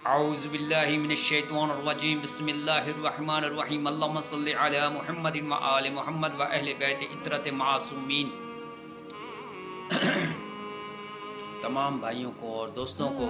اعوذ باللہ من الشیطان الرجیم بسم اللہ الرحمن الرحیم اللہم صلی علی محمد و آل محمد و اہل بیت عطرت معصومین۔ تمام بھائیوں کو اور دوستوں کو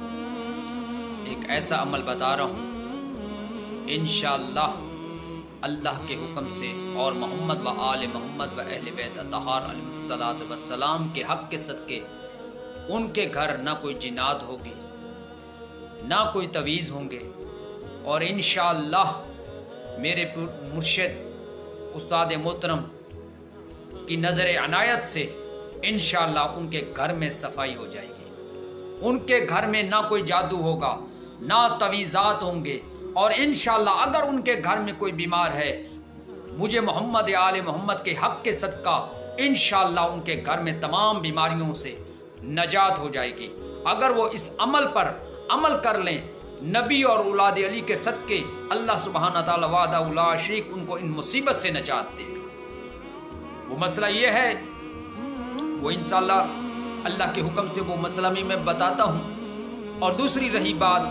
ایک ایسا عمل بتا رہا ہوں، انشاءاللہ اللہ کے حکم سے اور محمد و آل محمد و اہل بیت اطہار علیہ الصلوۃ والسلام کے حق کے صدقے ان کے گھر نہ کوئی جنات ہوگی، نہ کوئی تویز ہوں گے، اور انشاءاللہ میرے مرشد استاد محترم کی نظر عنایت سے انشاءاللہ ان کے گھر میں صفائی ہو جائے گی۔ ان کے گھر میں نہ کوئی جادو ہوگا، نہ تویزات ہوں گے، اور انشاءاللہ اگر ان کے گھر میں کوئی بیمار ہے، مجھے محمد آل محمد کے حق کے صدقہ انشاءاللہ ان کے گھر میں تمام بیماریوں سے نجات ہو جائے گی۔ اگر وہ اس عمل پر عمل کر لیں، نبی اور اولاد علی کے صدقے اللہ سبحانہ تعالی وحدہ لا شریک ان کو ان مصیبت سے نجات دے گا۔ وہ مسئلہ یہ ہے، وہ انشاءاللہ اللہ کے حکم سے وہ مسئلہ میں بتاتا ہوں۔ اور دوسری رہی بات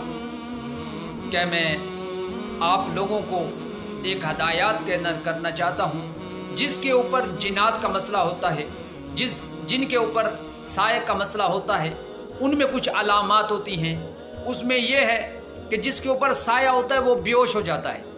کہ میں آپ لوگوں کو ایک ہدایات کرنا چاہتا ہوں، جس کے اوپر جنات کا مسئلہ ہوتا ہے، جن کے اوپر سائے کا مسئلہ ہوتا ہے، ان میں کچھ علامات ہوتی ہیں۔ اس میں یہ ہے کہ جس کے اوپر سایہ ہوتا ہے وہ بیہوش ہو جاتا ہے،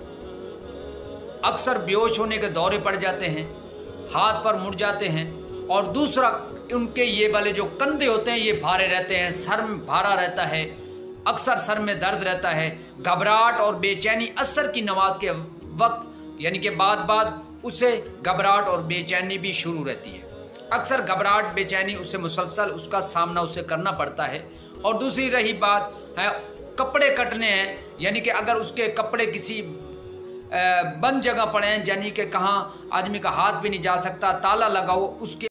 اکثر بیہوش ہونے کے دورے پڑ جاتے ہیں، ہاتھ پر مڑ جاتے ہیں، اور دوسرا ان کے یہ والے جو کندھے ہوتے ہیں یہ بھارے رہتے ہیں، سر میں بھارا رہتا ہے، اکثر سر میں درد رہتا ہے، گھبراہٹ اور بے چینی عصر کی نماز کے وقت یعنی کہ بعد اسے گھبراہٹ اور بے چینی بھی شروع رہتی ہے۔ اکثر گھبراہٹ بے چینی اسے مسلسل اس کا سامنا اسے کرنا پڑتا ہے۔ اور دوسری رہی بات ہے کپڑے کٹنے ہیں، یعنی کہ اگر اس کے کپڑے کسی بند جگہ پڑے ہیں، یعنی کہ کہاں آدمی کا ہاتھ بھی نہیں جا سکتا، تالا لگا ہو، اس کے